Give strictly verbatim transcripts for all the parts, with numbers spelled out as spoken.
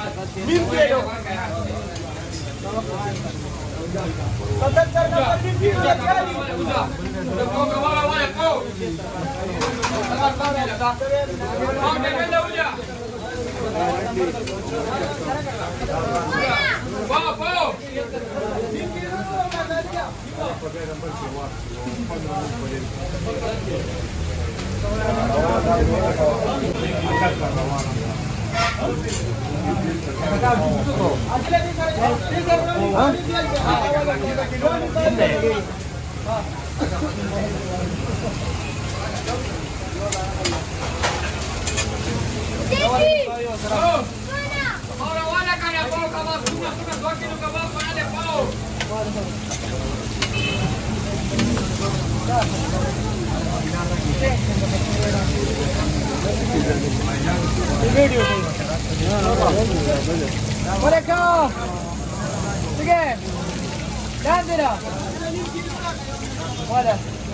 Mil kilo. Satan dapat mimpi sekali. Kau kau awal kau. Sabar sabar dah. Kau jangan dah uja. Wow wow. Orang wala kaya bau kabab sudah sudah dua kilo kabab mana ada bau. Video boleh kau? Sige, dan tidak. Boleh.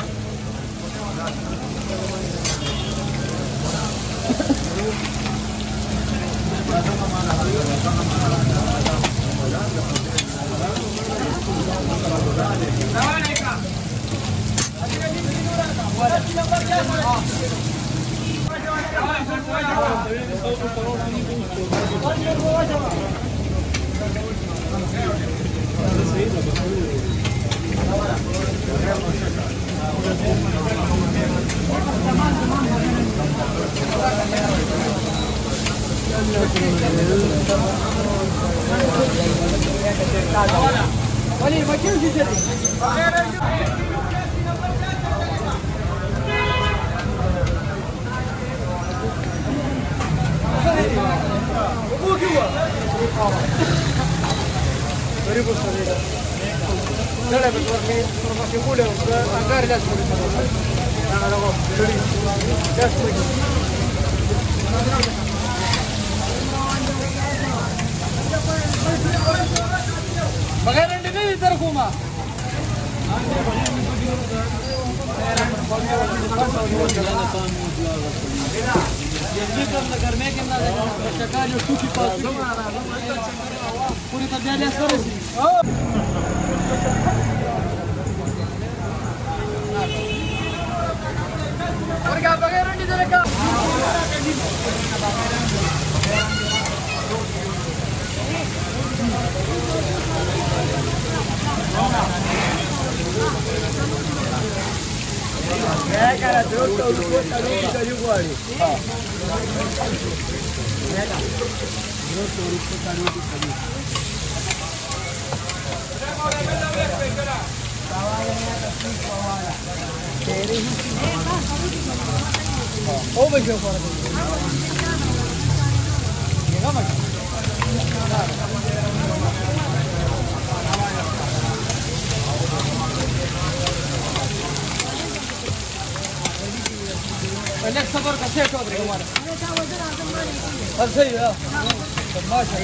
Olha, mas que dia tem? O que é? Very good sir. Chale betul ni, masih muda, anggar dah sudah. Jangan lupa, jadi just wait. Bagaimana ini terkuma? Jadi kan negara mereka mana bercakap yo suci palsu. Puri terjadi sekarang sih. Warga bagaimana ini mereka? É, cara, trouxe o corpo ali do gole. Ó. Trouxe o corpo ali do gole. Ó, o beijão fora dele. Chega mais. Next सफर का set हो रहा है हमारा अब सही है माशा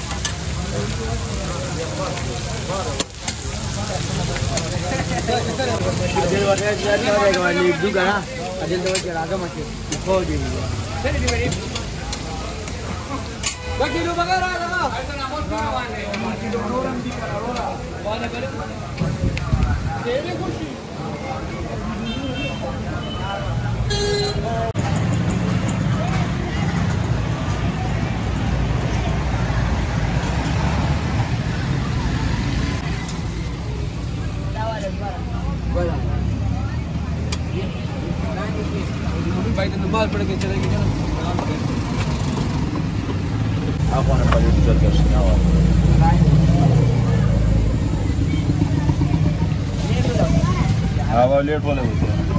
अजय वाले जाने वाले वाले दुगा ना अजय तो के आगे मत को दी चलिए मेरी बाकी लोग बगा रहा है ना ऐसा ना हो सुना वाले बाकी लोग रोरम दी करा रोरा वाले करे तेरे खुशी भाई तो नमाज पढ़ के चलेंगे ना Aku nak balik jual ke Sinawa. Awal late boleh होते हैं.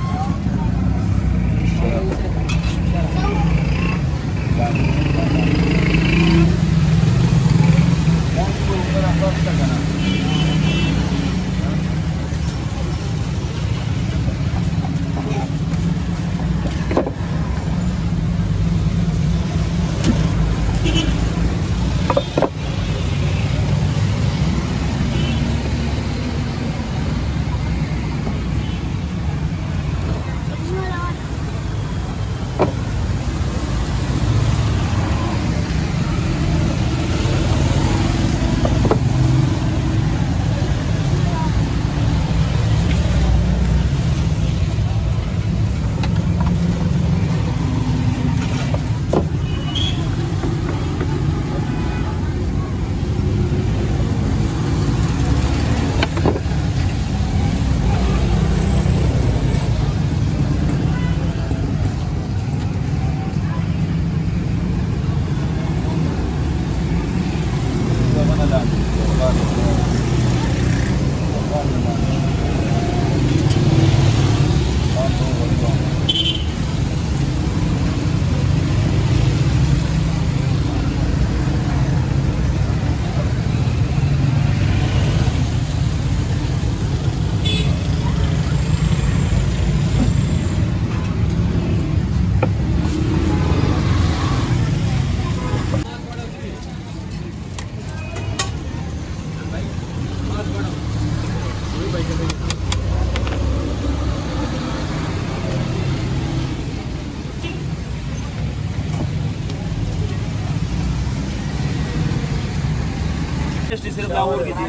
इंडस्ट्री सिर्फ लाहौर की थी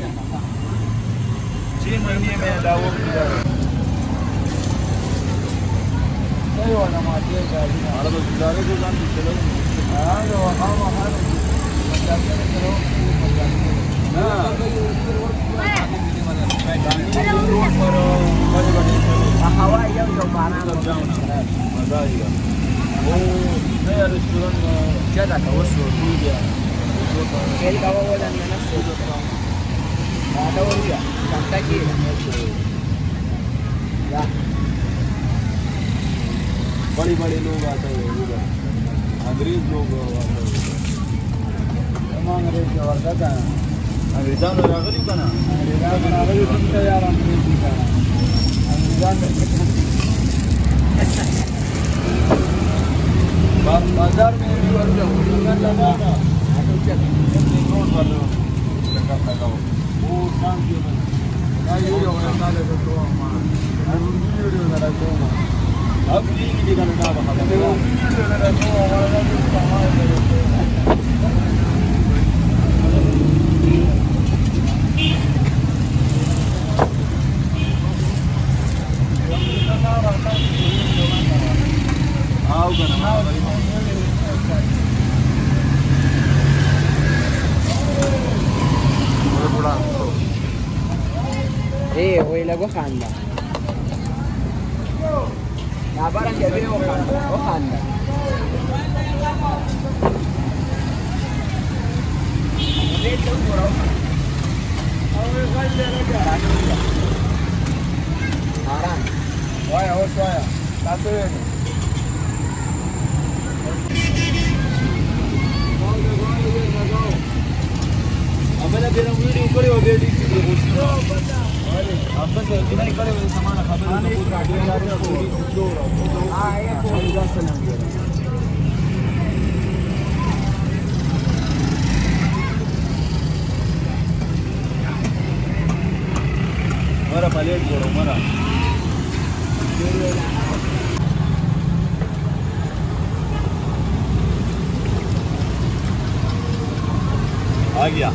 छह महीने में लाहौर की हमारा तो गुजारे को जान चलो हाँ जो हम हमारे रोड पर बड़े बड़े हवा ये जो पाना मजा आएगा वो नया रेस्टोरेंट क्या था वो सो गया खेल का वो वाला ना सो गया ada वो ya santai ki ya बड़े बड़े लोग आते हैं उधर अंग्रेज लोग आते हैं अंग्रेज और क्या अंग्रेज़ां ने रागली बना अंग्रेज़ां ने रागली बनता यार अंग्रेज़ी का अंग्रेज़ां बाजार में भी और दुकान लगा था ऑटो चेक रोड पर लगा लगा वो काम किया ना ये जो है साले को तो हमारा अब वीडियो लगा तो अब ये भी करना बाहर वीडियो लगा तो हमारा जो सामान है Eh, voy la Wakanda. La barang dia beli Wakanda. Wakanda. Betul orang. Awak saja lagi. Arang. Wah, awak saya. Tasir. अपने बेरा वीडियो करे हो बेटी की देखो आपका से कितना करे वो सामान खबर है तो गाड़ी जा रही है हां ये कोई जा से नहीं मरा प्लेट करो मरा आ गया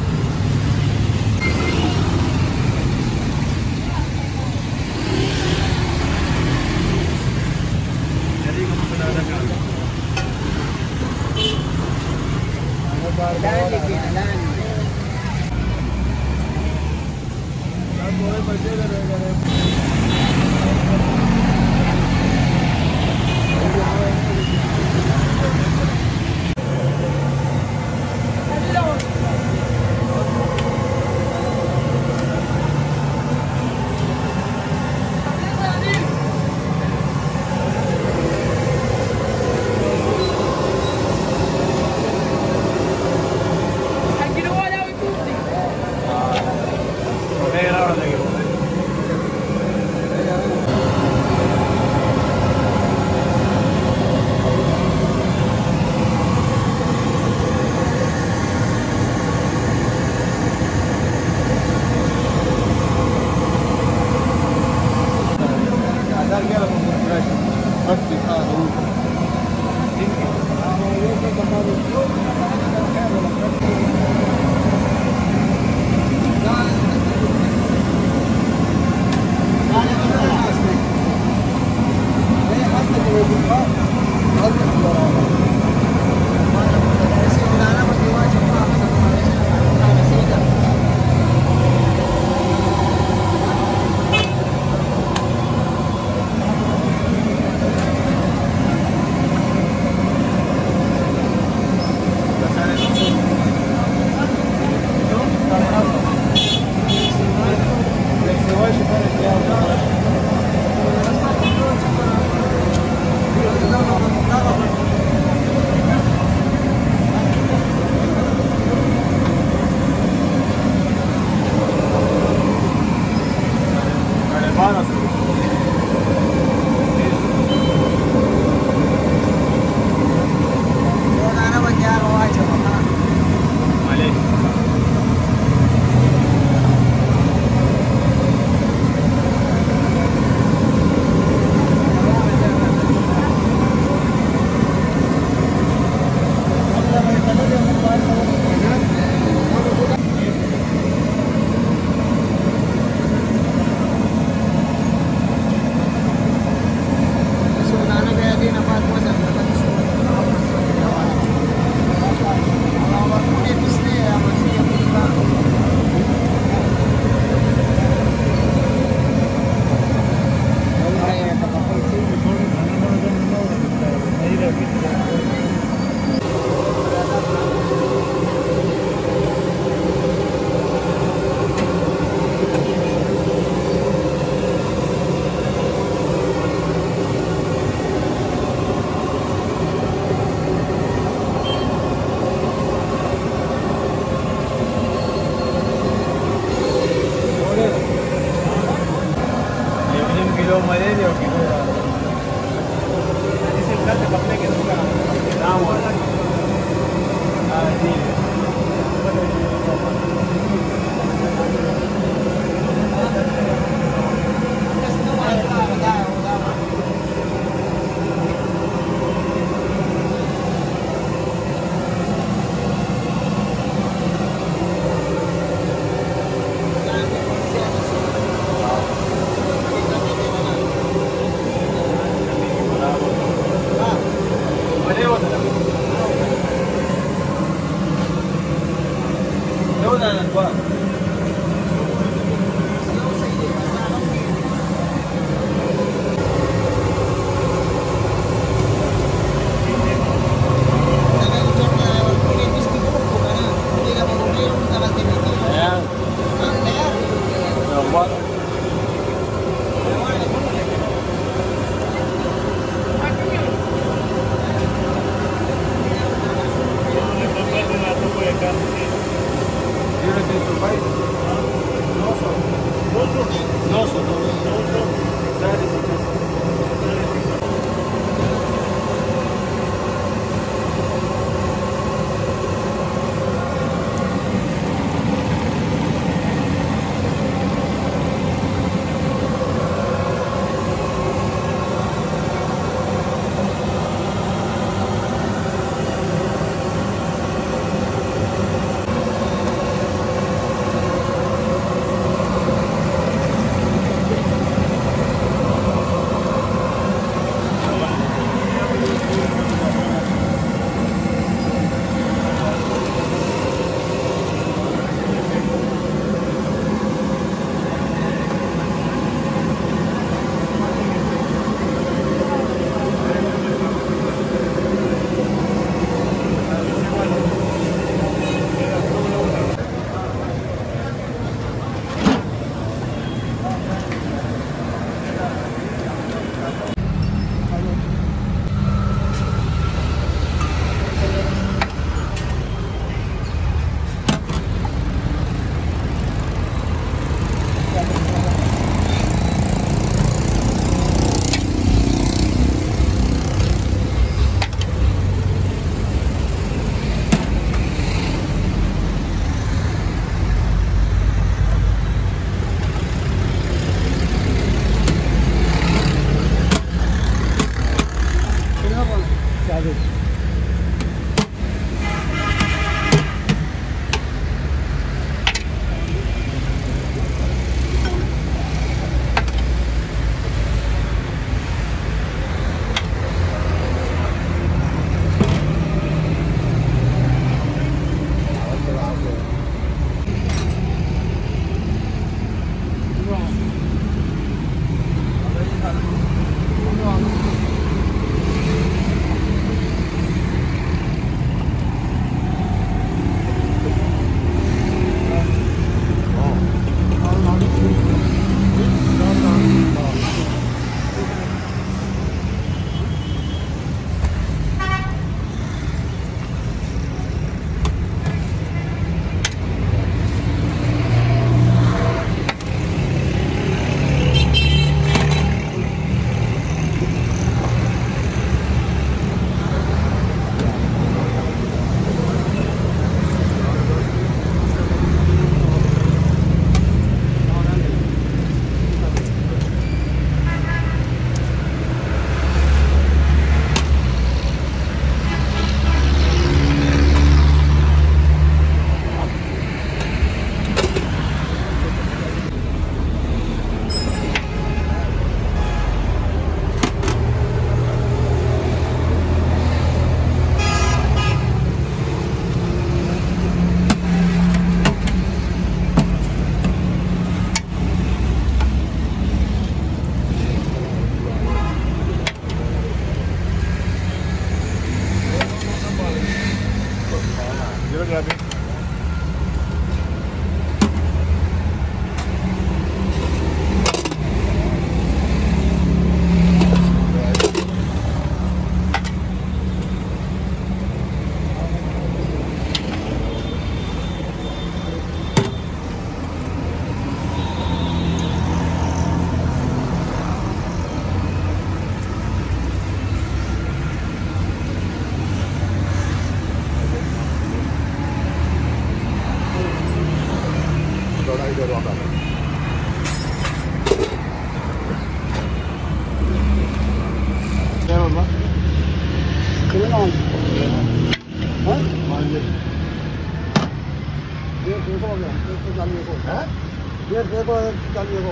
ये देखो चलिए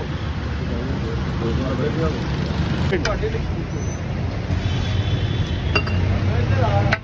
वो